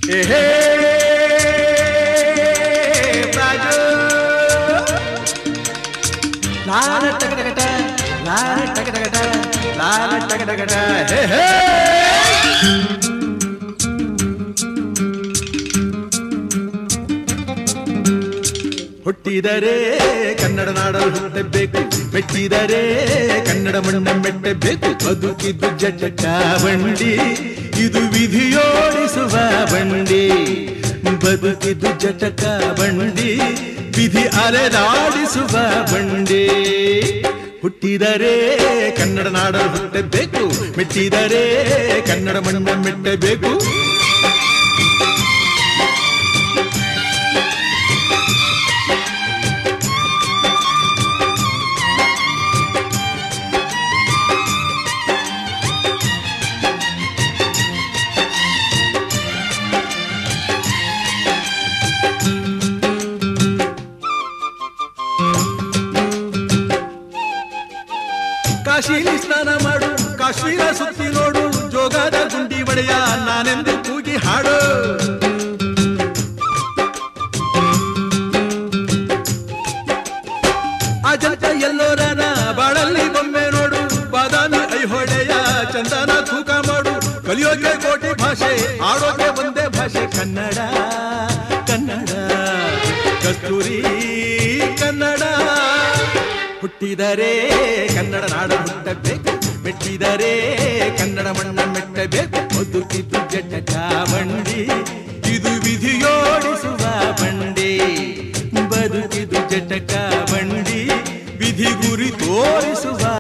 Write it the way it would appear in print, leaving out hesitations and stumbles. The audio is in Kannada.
ಲಾಲ ಟಗಟಗಟ ಲಾಲ ಟಗಟಗಟ ಲಾಲ ಟಗಟಗಟ ಹುಟ್ಟಿದರೆ ಕನ್ನಡ ನಾಡಲು ಹುಟ್ಟಬೇಕು, ಮೆಟ್ಟಿದರೆ ಕನ್ನಡ ಮಣ್ಣ ಮೆಟ್ಟಬೇಕು. ಬದುಕಿದ್ದು ಜಟಕ ಬಂಡಿ, ಇದು ವಿಧಿಯೋಡಿಸುವ ಬಂಡಿ. ಬದುಕಿದ್ದು ಜಟಕ ಬಂಡಿ, ವಿಧಿ ಅಲೆದಾಡಿಸುವ ಬಂಡಿ. ಹುಟ್ಟಿದರೆ ಕನ್ನಡ ನಾಡಲು ಹುಟ್ಟಬೇಕು, ಮೆಟ್ಟಿದರೆ ಕನ್ನಡ ಮಣ್ಣ ಮೆಟ್ಟಬೇಕು. ಕಾಶಿಲಿ ಸ್ನಾನ ಮಾಡು, ಕಾಶ್ಮೀರ ಸುತ್ತಿ ನೋಡು, ಜೋಗದ ಗುಂಡಿ ಒಡೆಯ ನಾನೆಂದು ಕೂಗಿ ಹಾಡು. ಅಜಂತ ಎಲ್ಲೋರನ ಬಾಳಲ್ಲಿ ಬೊಮ್ಮೆ ನೋಡು, ಬಾದಾಮಿ ಐಹೊಳೆಯ ಚಂದನ ತೂಕ ಮಾಡು. ಕಲಿಯೋಕೆ ಕೋಟಿ ಭಾಷೆ, ಆಡೋಕೆ ಒಂದೇ ಭಾಷೆ ಕನ್ನಡ. ಕನ್ನಡ ಕಸ್ತೂರಿ ಕನ್ನಡ. ಹುಟ್ಟಿದರೆ ಕನ್ನಡ ನಾಡ ಹುಟ್ಟಬೇಕು, ಮೆಟ್ಟಿದರೆ ಕನ್ನಡ ಮಣ್ಣ ಮೆಟ್ಟಬೇಕು. ಬದುಕಿದ್ದು ಜಟಕ ಬಂಡಿ, ಇದು ವಿಧಿಯೋಡಿಸುವ ಬಂಡಿ. ಬದುಕಿದ್ದು ಜಟಕ ಬಂಡಿ, ವಿಧಿ ಗುರಿ ತೋರಿಸುವ